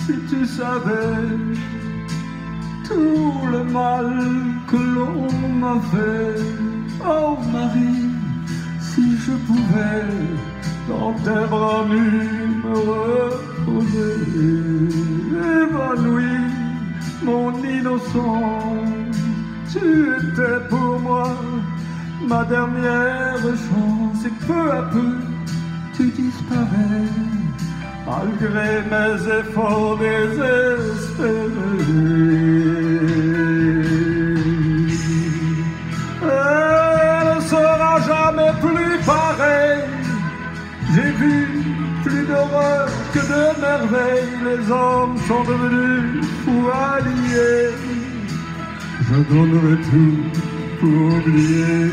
si tu savais tout le mal que l'on m'a fait. Oh Marie, si je pouvais dans tes bras nus me reposer, évanoui, mon innocent, tu étais pour moi ma dernière chance, et peu à peu tu disparais malgré mes efforts désespérés. Elle ne sera jamais plus pareille. J'ai vu plus d'horreur que de merveilles. Les hommes sont devenus fous alliés. Je donnerai tout pour oublier.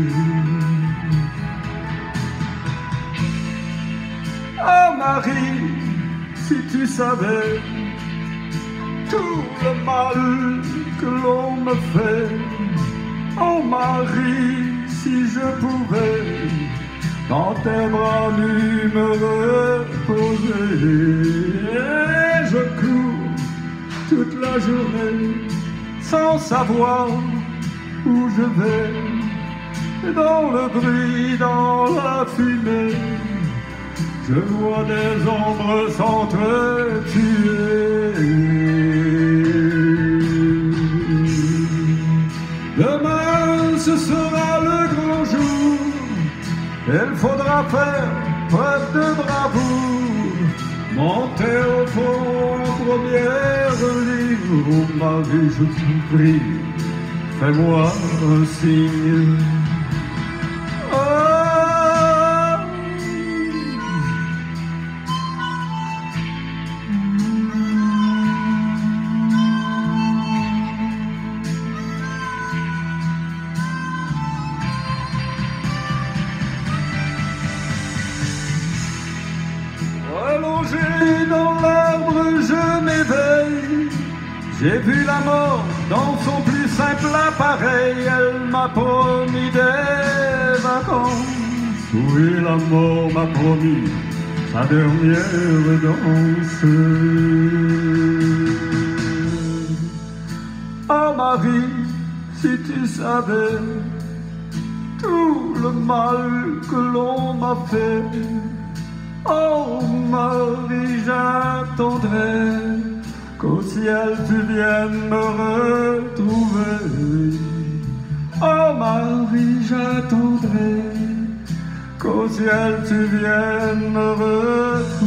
Oh Marie, si tu savais tout le mal que l'on me fait. Oh Marie, si je pouvais dans tes bras nus me reposer. Et je cours toute la journée sans savoir où je vais. Et dans le bruit, dans la fumée, je vois des ombres s'entretuer. Demain, ce sera le grand jour. Il faudra faire preuve de bravoure, monter au fond en première ligne. Oh Marie, je t'en prie, fais-moi un signe. Allongé dans l'arbre, je m'éveille. J'ai vu la mort dans son plus simple appareil. Elle m'a promis des vacances. Oui, la mort m'a promis sa dernière danse. Oh Marie, si tu savais tout le mal que l'on m'a fait. Oh Marie, j'attendrai qu'au ciel tu viennes me retrouver. Oh Marie, j'attendrai qu'au ciel tu viennes me retrouver.